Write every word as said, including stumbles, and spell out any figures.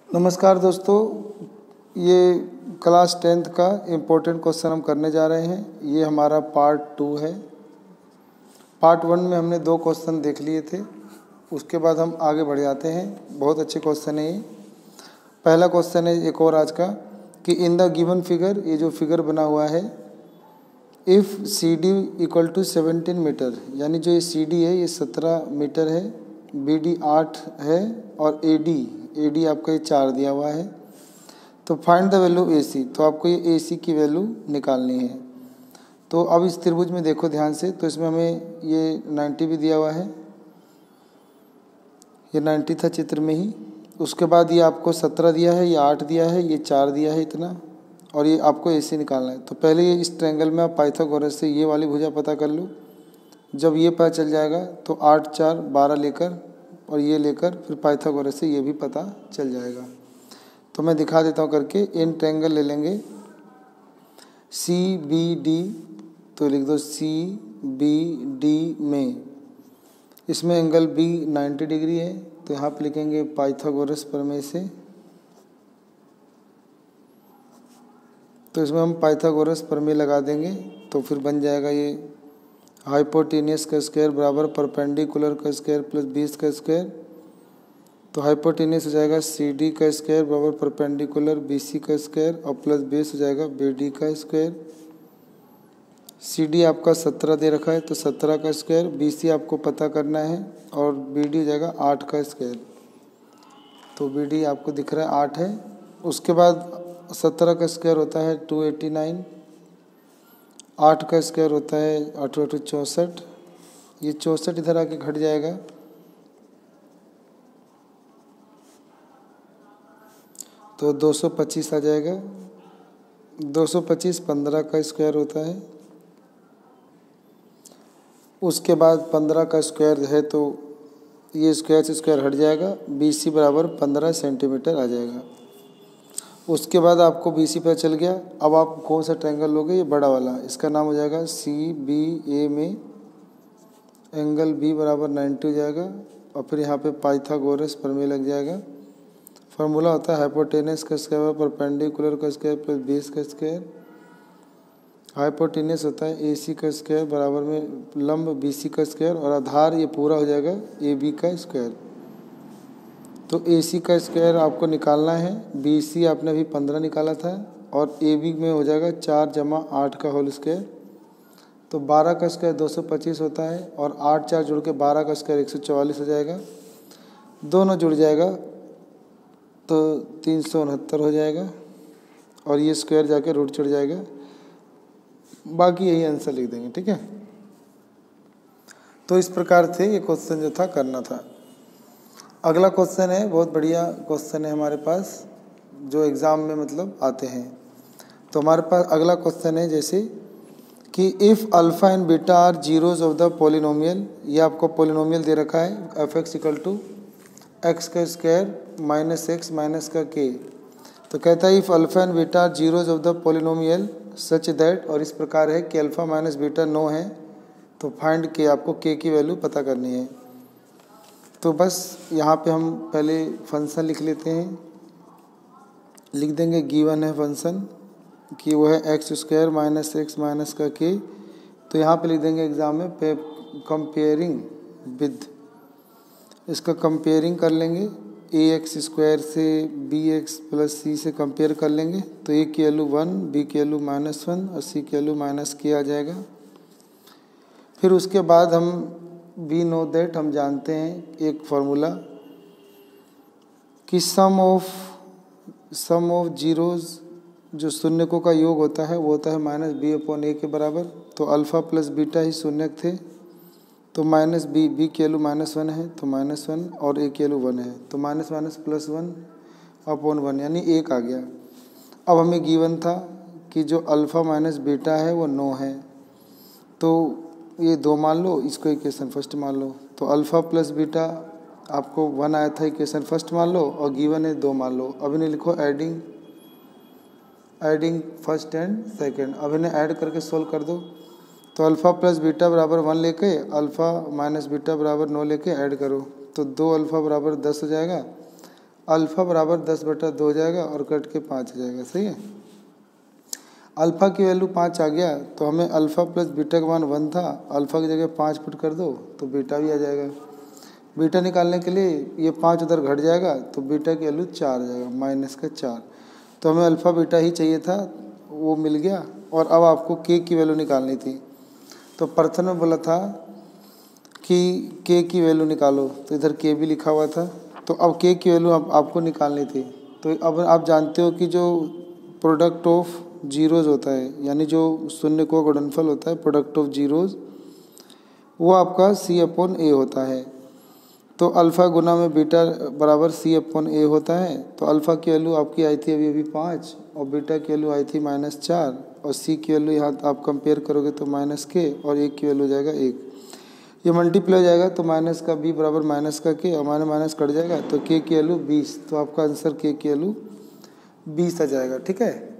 नमस्कार दोस्तों, ये क्लास टेंथ का इम्पोर्टेंट क्वेश्चन हम करने जा रहे हैं। ये हमारा पार्ट टू है। पार्ट वन में हमने दो क्वेश्चन देख लिए थे, उसके बाद हम आगे बढ़ जाते हैं। बहुत अच्छे क्वेश्चन है ये। पहला क्वेश्चन है एक और आज का कि इन द गिवन फिगर, ये जो फिगर बना हुआ है, if C D equal to seventeen metre, यानी जो ये सी डी है ये सत्रह मीटर है, बी डी आठ है और ए डी ए डी आपका ये चार दिया हुआ है, तो find the value A C. तो आपको ये ए सी की वैल्यू निकालनी है। तो अब इस त्रिभुज में देखो ध्यान से, तो इसमें हमें ये नाइन्टी भी दिया हुआ है, ये नाइन्टी था चित्र में ही। उसके बाद ये आपको सत्रह दिया है, ये आठ दिया है, ये चार दिया है इतना, और ये आपको ए सी निकालना है। तो पहले ये इस ट्रायंगल में आप पाइथागोरस से ये वाली भुजा पता कर लो। जब ये पता चल जाएगा तो आठ चार बारह लेकर और ये लेकर फिर पाइथागोरस से ये भी पता चल जाएगा। तो मैं दिखा देता हूँ करके। इन ट्रायंगल ले लेंगे सी बी डी, तो लिख दो सी बी डी में, इसमें एंगल बी नाइन्टी डिग्री है, तो यहाँ पे लिखेंगे पाइथागोरस प्रमेय से। तो इसमें हम पाइथागोरस प्रमेय लगा देंगे, तो फिर बन जाएगा ये हाइपोटेनियस का स्क्वायर बराबर परपेंडिकुलर का स्क्वायर प्लस बीस का स्क्वायर। तो हाइपोटेनियस हो जाएगा सी डी का स्क्वायर बराबर परपेंडिकुलर बी सी का स्क्वायर और प्लस बेस हो जाएगा बी डी का स्क्वायर। सी डी आपका सत्रह दे रखा है तो सत्रह का स्क्वायर, बी सी आपको पता करना है और बी डी हो जाएगा आठ का स्क्वायर। तो बी डी आपको दिख रहा है आठ है। उसके बाद सत्रह का स्क्वायर होता है टू एटी नाइन, आठ का स्क्वायर होता है आठ आठ चौंसठ, ये चौंसठ इधर आके घट जाएगा, तो दो सौ पच्चीस आ जाएगा। दो सौ पच्चीस पंद्रह का स्क्वायर होता है। उसके बाद पंद्रह का स्क्वायर है तो ये स्क्वायर से स्क्वायर हट जाएगा, बी सी बराबर पंद्रह सेंटीमीटर आ जाएगा। उसके बाद आपको बी सी पता चल गया। अब आप कौन सा ट्रायंगल लोगे, ये बड़ा वाला, इसका नाम हो जाएगा सी बी ए में एंगल बी बराबर नाइन्टी हो जाएगा और फिर यहाँ पे पाइथागोरस प्रमेय लग जाएगा। फार्मूला होता है हाइपोटेनस का स्क्वायर परपेंडिकुलर का स्क्वायर प्लस बेस का स्क्वायर। हाइपोटेनस होता है ए सी का स्क्वायर बराबर में लंब बी सी का स्क्वायर और आधार ये पूरा हो जाएगा ए बी का स्क्वायर। तो ए सी का स्क्वायर आपको निकालना है, बी सी आपने अभी पंद्रह निकाला था और ए बी में हो जाएगा चार जमा आठ का होल स्क्वायर। तो बारह का स्क्वायर दो सौ पच्चीस होता है और आठ चार जुड़ के बारह का स्क्वायर एक सौ चौवालीस हो जाएगा। दोनों जुड़ जाएगा तो तीन सौ उनहत्तर हो जाएगा और ये स्क्वायर जाके रूट चढ़ जाएगा। बाकी यही आंसर लिख देंगे, ठीक है। तो इस प्रकार से ये क्वेश्चन जो था करना था। अगला क्वेश्चन है, बहुत बढ़िया क्वेश्चन है हमारे पास, जो एग्ज़ाम में मतलब आते हैं। तो हमारे पास अगला क्वेश्चन है जैसे कि if alpha and beta are zeroes of the polynomial, ये आपको पोलिनोमियल दे रखा है F X equal to X का स्क्वायर माइनस एक्स माइनस का के। तो कहता है if alpha and beta are zeroes of the polynomial such that, और इस प्रकार है कि अल्फ़ा माइनस बीटा नो है, तो फाइंड के आपको के की वैल्यू पता करनी है। तो बस यहाँ पे हम पहले फंक्शन लिख लेते हैं। लिख देंगे गिवन है फंक्शन कि वो है X square minus X minus का के। तो यहाँ पे लिख देंगे एग्ज़ाम में पे कंपेयरिंग विद, इसका कंपेयरिंग कर लेंगे ए एक्स स्क्वायर से बी एक्स प्लस सी से कंपेयर कर लेंगे। तो ए की वैल्यू वन, बी की वैल्यू माइनस वन और सी की वैल्यू माइनस के आ जाएगा। फिर उसके बाद हम वी नो दैट, हम जानते हैं एक फार्मूला कि sum of sum of zeroes, जो शून्यकों का योग होता है वो होता है माइनस बी अपॉन ए के बराबर। तो अल्फ़ा प्लस बीटा ही शून्यक थे, तो माइनस बी, बी की वैल्यू माइनस वन है तो माइनस वन और ए की वैल्यू वन है, तो minus minus plus one upon one यानी एक आ गया। अब हमें गिवन था कि जो अल्फ़ा माइनस बीटा है वो नो है, तो ये दो मान लो, इसको इक्वेशन फर्स्ट मान लो। तो अल्फ़ा प्लस बीटा आपको वन आया था, इक्वेशन फर्स्ट मान लो, और गिवन है दो मान लो। अब इन्हें लिखो adding adding first and second. अब इन्हें ऐड करके सोल्व कर दो। तो अल्फ़ा प्लस बीटा बराबर वन लेके अल्फ़ा माइनस बीटा बराबर नौ लेके ऐड करो, तो दो अल्फ़ा बराबर दस हो जाएगा अल्फ़ा बराबर दस बटा दो हो जाएगा और कट के पाँच आ जाएगा। सही है, अल्फ़ा की वैल्यू पाँच आ गया तो हमें अल्फ़ा प्लस बीटा का मान वन था, अल्फ़ा की जगह पाँच पुट कर दो तो बीटा भी आ जाएगा। बीटा निकालने के लिए ये पाँच उधर घट जाएगा तो बीटा की वैल्यू चार आ जाएगा, माइनस का चार। तो हमें अल्फ़ा बीटा ही चाहिए था, वो मिल गया। और अब आपको के की वैल्यू निकालनी थी। तो प्रश्न में बोला था कि के की वैल्यू निकालो, तो इधर के भी लिखा हुआ था। तो अब के की वैल्यू आप, आपको निकालनी थी। तो अब आप जानते हो कि जो प्रोडक्ट ऑफ जीरोज़ होता है, यानी जो शून्य को गुणनफल होता है, प्रोडक्ट ऑफ जीरोज़, वो आपका सी अपॉन ए होता है। तो अल्फ़ा गुना में बीटा बराबर सी अपॉन ए होता है। तो अल्फ़ा की वैल्यू आपकी आई थी अभी अभी पाँच और बीटा की वैल्यू आई थी माइनस चार और सी की वैल्यू यहाँ आप कंपेयर करोगे तो माइनस के और एक की वैल्यू हो जाएगा एक। ये मल्टीप्लाई हो जाएगा तो माइनस का बी बराबर माइनस का के और माइनस माइनस कट जाएगा तो के की वैल्यू बीस। तो आपका आंसर के की वैल्यू बीस आ जाएगा। ठीक है।